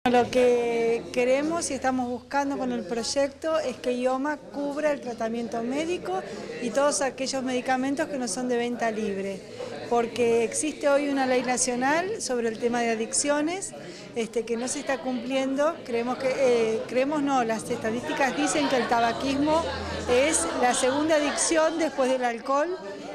Lo que queremos y estamos buscando con el proyecto es que IOMA cubra el tratamiento médico y todos aquellos medicamentos que no son de venta libre, porque existe hoy una ley nacional sobre el tema de adicciones que no se está cumpliendo. Las estadísticas dicen que el tabaquismo es la segunda adicción después del alcohol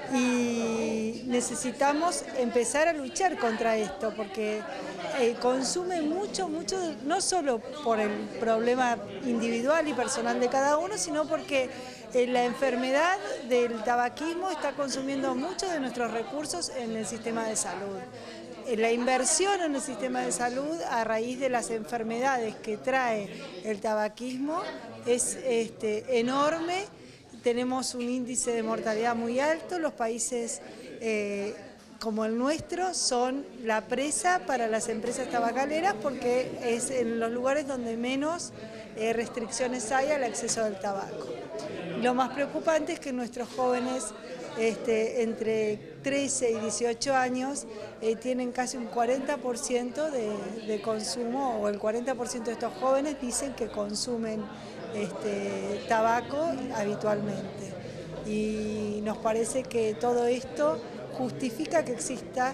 y necesitamos empezar a luchar contra esto, porque consume mucho, no solo por el problema individual y personal de cada uno, sino porque la enfermedad del tabaquismo está consumiendo muchos de nuestros recursos en el sistema de salud. La inversión en el sistema de salud a raíz de las enfermedades que trae el tabaquismo es enorme. Tenemos un índice de mortalidad muy alto. Los países como el nuestro son la presa para las empresas tabacaleras porque es en los lugares donde menos restricciones hay al acceso al tabaco. Lo más preocupante es que nuestros jóvenes entre 13 y 18 años tienen casi un 40% de consumo, o el 40% de estos jóvenes dicen que consumen tabaco habitualmente. Y nos parece que todo esto justifica que exista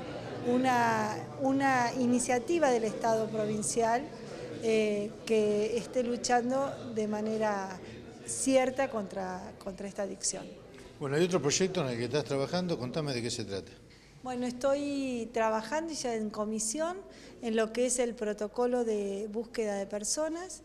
una iniciativa del Estado provincial que esté luchando de manera cierta contra esta adicción. Bueno, hay otro proyecto en el que estás trabajando, contame de qué se trata. Bueno, estoy trabajando ya en comisión en lo que es el protocolo de búsqueda de personas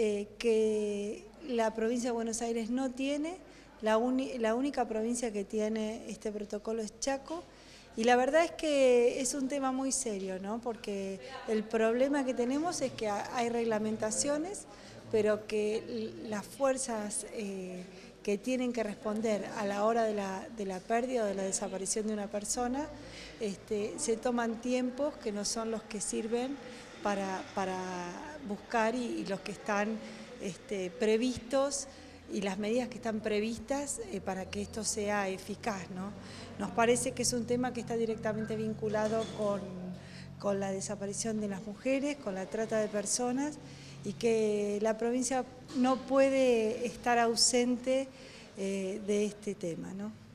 que la provincia de Buenos Aires no tiene. La única provincia que tiene este protocolo es Chaco, y la verdad es que es un tema muy serio, ¿no? Porque el problema que tenemos es que hay reglamentaciones, pero que las fuerzas que tienen que responder a la hora de la pérdida o de la desaparición de una persona se toman tiempos que no son los que sirven para buscar y los que están previstos, y las medidas que están previstas para que esto sea eficaz, ¿no? Nos parece que es un tema que está directamente vinculado con la desaparición de las mujeres, con la trata de personas, y que la provincia no puede estar ausente de este tema, ¿no?